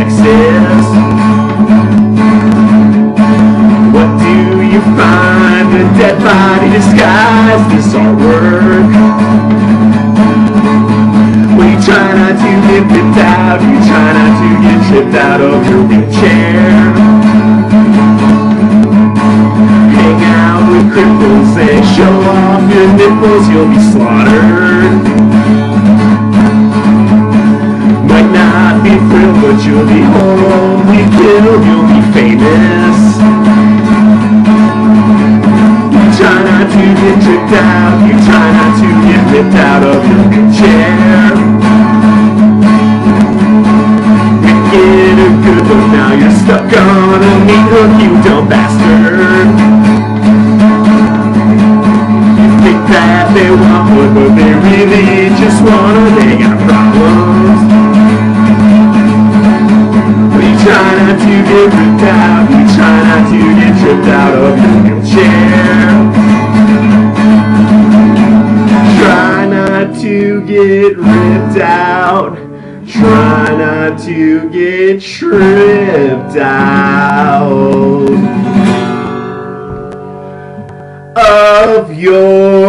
Texas. What do you find? A dead body disguised as artwork. Well, you try not to get ripped out, you try not to get tripped out of your wheelchair. Hang out with cripples and show off your nipples, you'll be slaughtered. Might not be thrilled, but you'll be horribly killed, you'll be famous. You try not to get tripped out, you try not to get ripped out of your wheelchair. You get a good look, now you're stuck on a meat hook, you dumb bastard. You think that they want wood, but they really just wanna, they got problems. You try not to get ripped out, you try not to get tripped out of your wheelchair. Try not to get ripped out, try not to get tripped out of your